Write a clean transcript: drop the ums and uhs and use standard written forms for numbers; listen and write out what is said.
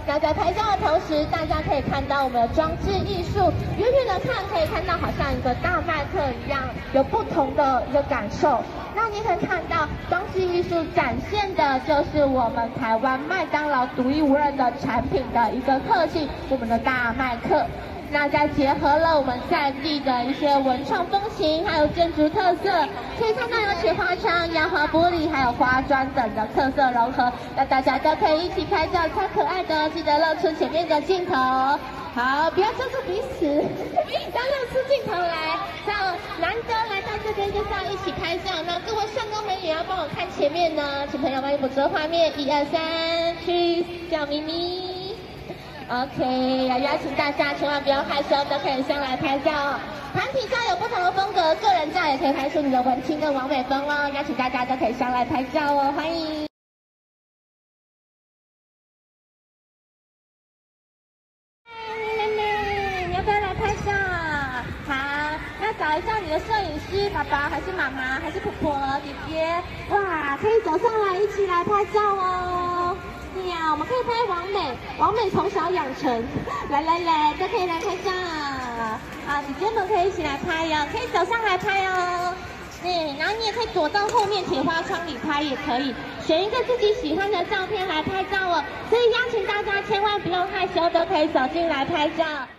那在拍照的同时，大家可以看到我们的装置艺术，远远的看可以看到好像一个大麦克一样，有不同的一个感受。那你可以看到装置艺术展现的就是我们台湾麦当劳独一无二的产品的一个特性，我们的大麦克。那再结合了我们在地的一些文创风情，还有建筑特色，可以看到有铁花窗、压花玻璃，还有花砖等的特色融合，那大家都可以一起拍照，超可爱的，记得露出前面的镜头。好，不要遮住彼此，要露出镜头来。这样难得来到这边就是要一起拍照。那各位帅哥美女要帮我看前面呢，请朋友帮你捕捉画面，1、2、3 ，Cheese， 叫咪咪。OK， 要邀请大家千万不要害羞，都可以上来拍照哦。团体照有不同的风格，个人照也可以拍出你的文青跟完美风哦。邀请大家都可以上来拍照哦，欢迎。妹妹，你要不要来拍照？好，要找一下你的摄影师，爸爸还是妈妈还是婆婆姐姐？哇，可以走上来一起来拍照哦。对呀，我们可以拍王美，王美从小养成，来，都可以来拍照啊！姐姐们可以一起来拍哟，可以走上来拍哦。对，然后你也可以躲到后面铁花窗里拍，也可以选一个自己喜欢的照片来拍照哦。所以邀请大家千万不用害羞，都可以走进来拍照。